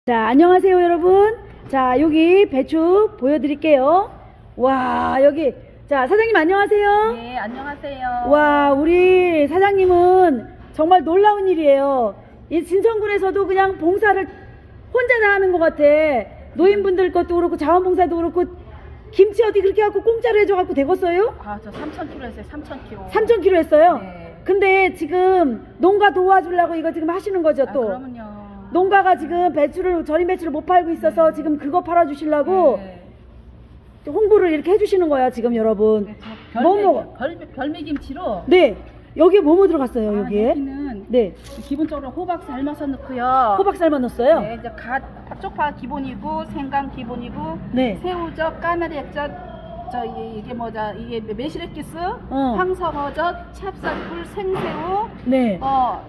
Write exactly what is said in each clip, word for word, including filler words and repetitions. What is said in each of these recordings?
자, 안녕하세요 여러분. 자, 여기 배추 보여드릴게요. 와, 여기 자, 사장님 안녕하세요. 네, 안녕하세요. 와, 우리 사장님은 정말 놀라운 일이에요. 이 진천군에서도 그냥 봉사를 혼자 다 하는 것 같아. 노인분들 것도 그렇고 자원봉사도 그렇고. 김치 어디 그렇게 갖고 공짜로 해줘갖고 되겠어요? 아, 저 삼천 킬로 했어요. 삼천 킬로. 삼천 킬로 했어요? 네. 근데 지금 농가 도와주려고 이거 지금 하시는 거죠 또? 아, 그러면요. 농가가 지금 배추를 절임 배추를 못 팔고 있어서 네. 지금 그거 팔아주시려고 네. 홍보를 이렇게 해주시는 거야 지금 여러분. 네, 별미, 뭐, 별, 별미김치로. 네. 여기에 뭐뭐 들어갔어요? 아, 여기에? 여기는 네. 기본적으로 호박 삶아서 넣고요. 호박 삶아 넣었어요? 네. 이제 갓 쪽파 기본이고 생강 기본이고. 네. 새우젓, 까나리 액젓. 저 이게, 이게 뭐자 이게 매실액기스, 어. 황석어젓, 찹쌀풀, 생새우. 네. 어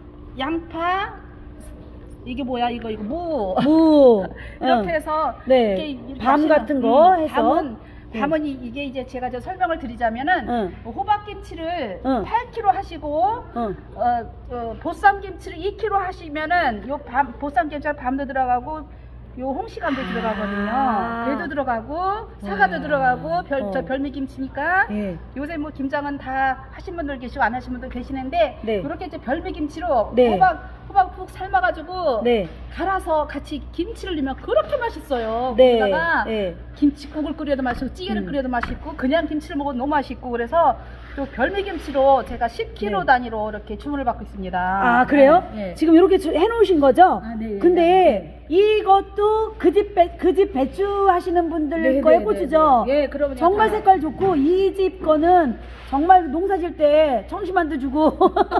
양파. 이게 뭐야 이거 이거 무. 무. 이렇게 어. 해서 네. 이렇게 밤 같은 거 음, 해서. 밤은 밤은 네. 이게 이제 제가 저 설명을 드리자면은 응. 호박김치를 응. 팔 킬로그램 하시고 응. 어, 어, 보쌈김치를 이 킬로그램 하시면은 요 밤 보쌈김치가 밤도 들어가고 요 홍시간도 들어가거든요. 아 배도 들어가고 사과도 와. 들어가고 별, 어. 저 별미김치니까 네. 요새 뭐 김장은 다 하신 분들 계시고 안 하신 분들 계시는데 네. 이렇게 이제 별미김치로 네. 호박 호박 푹 삶아가지고 네. 갈아서 같이 김치를 넣으면 그렇게 맛있어요. 네. 거기다가 네. 김치국을 끓여도 맛있고 찌개를 음. 끓여도 맛있고 그냥 김치를 먹어도 너무 맛있고 그래서 또 별미김치로 제가 십 킬로그램 네. 단위로 이렇게 주문을 받고 있습니다. 아 그래요? 네. 네. 지금 이렇게 해놓으신 거죠? 아, 네. 근데 네. 이것도 그 집 그 집 배추 하시는 분들 네, 거의 네, 고추죠? 네, 네. 네, 그러면 정말 다... 색깔 좋고 이 집 거는 정말 농사질 때 청심환도 주고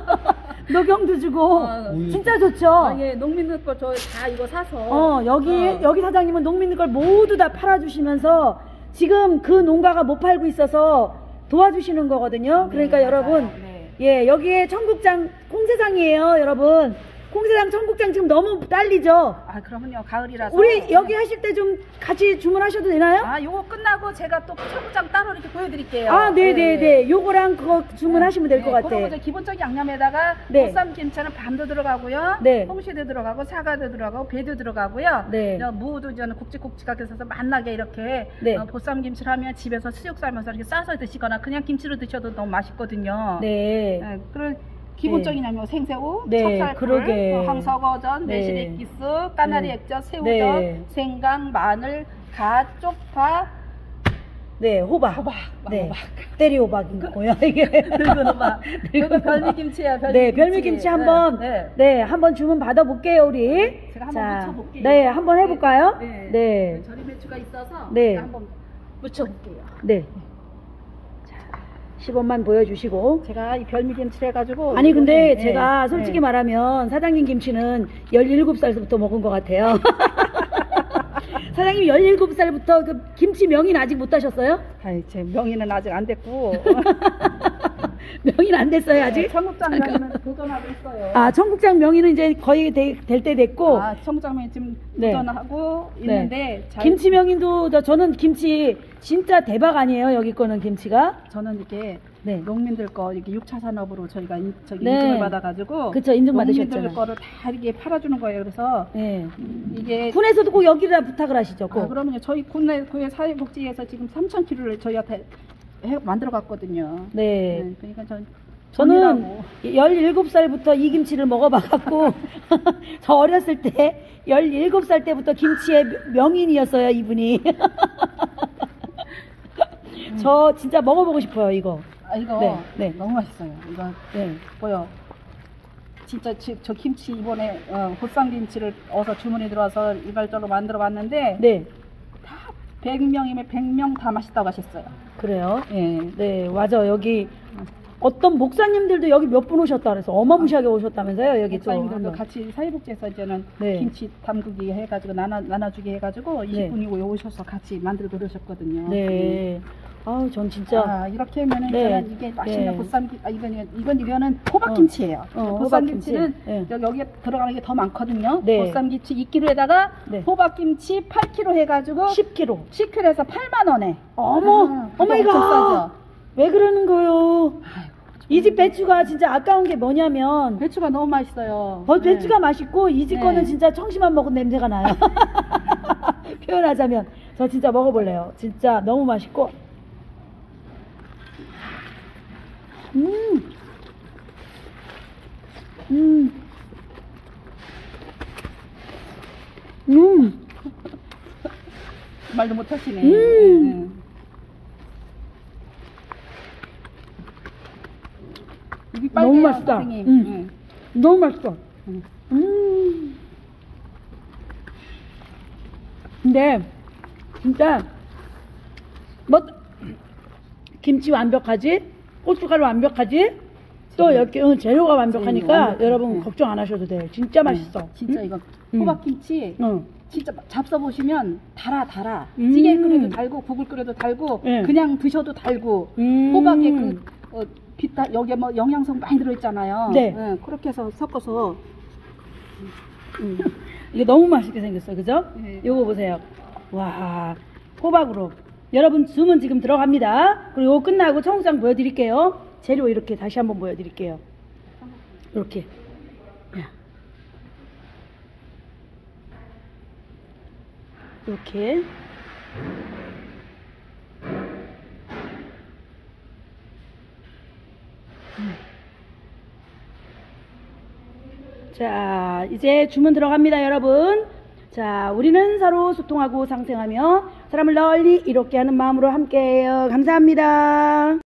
녹용도 주고 아, 진짜 좋죠? 아, 예, 농민들 거 저 다 이거 사서 어 여기 어. 여기 사장님은 농민들 걸 모두 다 팔아주시면서 지금 그 농가가 못 팔고 있어서 도와주시는 거거든요. 네, 그러니까 맞아요. 여러분 네. 예 여기에 청국장 콩세상이에요 여러분. 콩세상 청국장 지금 너무 딸리죠? 아 그러면요 가을이라서 우리 여기 하실 때 좀 같이 주문하셔도 되나요? 아 요거 끝나고 제가 또 청국장 따로 이렇게 보여드릴게요. 아 네네네 네, 네. 요거랑 그거 주문하시면 될 것 네, 같아. 그거 기본적인 양념에다가 네. 보쌈김치는 밤도 들어가고요. 네. 홍시도 들어가고 사과도 들어가고 배도 들어가고요. 네. 무도 저는 굵직굵직하게 써서 맛나게 이렇게 네. 어, 보쌈김치를 하면 집에서 수육 삶아서 이렇게 싸서 드시거나 그냥 김치로 드셔도 너무 맛있거든요. 네. 네 그런 기본적인 양념 네. 생새우, 네, 찹쌀풀, 황석어젓, 네. 매실액기스, 까나리 네. 액젓, 새우젓, 네. 생강, 마늘, 갓, 쪽파, 네, 호박, 호박, 네, 호박. 때리 호박이고요. 이게 늙은 호박. 여기 별미김치야. 별미김치. 네, 별미김치 한번, 네, 네, 한번 주문 받아볼게요 우리. 제가 한번 묻혀볼게요. 네, 한번 해볼까요? 네. 네. 네. 절임 배추가 있어서 네. 한번 묻혀볼게요. 네. 시범만 보여주시고 제가 이 별미김치를 해가지고 아니 근데 네, 제가 솔직히 네. 말하면 사장님 김치는 열일곱 살부터 먹은 것 같아요. 사장님 열일곱 살부터 그 김치 명인 아직 못 하셨어요? 아이 제 명인은 아직 안 됐고 명인 안 됐어요 아직? 네, 청국장 명인은 도전하고 있어요. 아 청국장 명인은 이제 거의 될 때 됐고 아 청국장 명인 지금 네. 도전하고 있는데 네. 잘... 김치 명인도 저, 저는 김치 진짜 대박 아니에요 여기 거는 김치가? 저는 이게 네. 농민들 거 이렇게 육 차 산업으로 저희가 인, 저기 네. 인증을 받아가지고 그쵸 인증 받으셨잖아요. 농민들 거를 다 이렇게 팔아주는 거예요. 그래서 네. 음, 이게 군에서도 꼭 여기다 부탁을 하시죠. 꼭. 아, 그러면요 저희 군내 군의 사회복지에서 지금 삼천 킬로그램를 저희한테 해, 만들어 갔거든요. 네. 네. 그러니까 전 저는 열일곱 살부터 이 김치를 먹어봐갖고 저 어렸을 때 열일곱 살 때부터 김치의 명인이었어요 이분이. 저 진짜 먹어보고 싶어요 이거. 아 이거 네, 네. 너무 맛있어요. 이거 네. 보여. 진짜 지, 저 김치 이번에 어, 보쌈김치를 어서 주문이 들어와서 이발적으로 만들어 봤는데 네. 다 백 명이면 백 명 다 맛있다고 하셨어요. 그래요? 네, 네 맞아 여기 어떤 목사님들도 여기 몇 분 오셨다 그래서 어마무시하게 오셨다면서요 여기 또 목사님들도 같이 사회복지에서 이제는 네. 김치 담그기 해가지고 나눠 나눠주기 해가지고 이십 분이 네. 오셔서 같이 만들어 그러셨거든요. 네. 아우 전 진짜 아, 이렇게 하면은 네. 이게 맛있는 네. 보쌈김 아 이건 이건 이거는 호박김치예요. 어. 어, 보쌈김치는 네. 여기에 들어가는 게 더 많거든요. 네. 보쌈김치 이 킬로그램에다가 네. 호박김치 팔 킬로그램 해가지고 십 킬로그램 십 킬로그램에서 팔만 원에. 어머, 아, 어머 이거 왜 그러는 거요? 이 집 배추가 진짜 아까운 게 뭐냐면 배추가 너무 맛있어요. 어, 배추가 네. 맛있고 이 집 네. 거는 진짜 청심환 먹은 냄새가 나요. 표현하자면 저 진짜 먹어볼래요. 진짜 너무 맛있고 음, 음, 음, 말도 못하시네. 음. 입이 너무 빨개요, 맛있다. 선생님. 음. 너무 맛있어. 음. 음. 근데 진짜 뭐 김치 완벽하지, 고춧가루 완벽하지, 또 재료. 이렇게 응, 재료가 완벽하니까 재료 완벽해. 여러분 네. 걱정 안 하셔도 돼요. 진짜 맛있어. 네, 진짜 응? 이거 음. 호박김치 응. 진짜 잡숴 보시면 달아 달아. 음. 찌개 끓여도 달고 국을 끓여도 달고 네. 그냥 드셔도 달고 음. 호박에 그 어, 비타 여기에 뭐 영양성 많이 들어있잖아요. 네. 예, 그렇게 해서 섞어서 음. 이게 너무 맛있게 생겼어, 그죠? 네. 요거 보세요. 와, 호박으로. 여러분 주문 지금 들어갑니다. 그리고 요거 끝나고 청국장 보여드릴게요. 재료 이렇게 다시 한번 보여드릴게요. 이렇게. 야. 이렇게. 음. 자, 이제 주문 들어갑니다, 여러분. 자, 우리는 서로 소통하고 상생하며 사람을 널리 이롭게 하는 마음으로 함께해요. 감사합니다.